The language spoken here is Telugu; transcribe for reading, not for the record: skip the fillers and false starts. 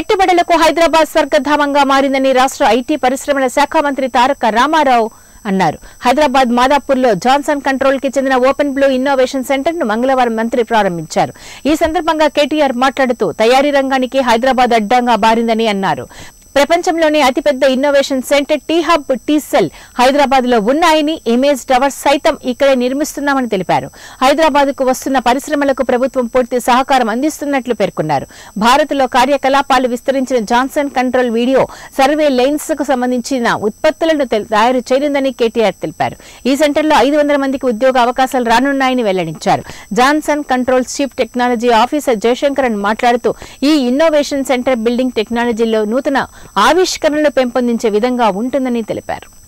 పెట్టుబడులకు హైదరాబాద్ స్వర్గధామంగా మారిందని రాష్ట్ర ఐటీ పరిశ్రమల శాఖ మంత్రి తారక రామారావు అన్నారు. హైదరాబాద్ మాదాపూర్లో జాన్సన్ కంట్రోల్ కి చెందిన ఓపెన్ బ్లూ ఇన్నోవేషన్ సెంటర్ ను మంగళవారం మంత్రి ప్రారంభించారు. ఈ సందర్భంగా కేటీఆర్ మాట్లాడుతూ తయారీ రంగానికి హైదరాబాద్ అడ్డంగా మారిందని అన్నారు. ప్రపంచంలోనే అతిపెద్ద innovation centre T hub T cell Hyderabad లో ఉన్నాయని, ఇమేజ్ టవర్స్ సైతం ఇక్కడే నిర్మిస్తున్నామని తెలిపారు. హైదరాబాద్ కు వస్తున్న పరిశ్రమలకు ప్రభుత్వం పూర్తి సహకారం అందిస్తున్నట్లు పేర్కొన్నారు. భారత్ లో కార్యకలాపాలు విస్తరించిన Johnson control video surveillance కు సంబంధించిన ఉత్పత్తులను తయారు చేయనుందని కేటీఆర్ తెలిపారు. ఈ సెంటర్లో 500 మందికి ఉద్యోగ అవకాశాలు రానున్నాయని వెల్లడించారు. Johnson control chief technology officer Jayashankaran మాట్లాడుతూ ఈ ఇన్నోవేషన్ సెంటర్ బిల్డింగ్ టెక్నాలజీలో నూతన ఆవిష్కరణలు పెంపొందించే విధంగా ఉంటుందని తెలిపారు.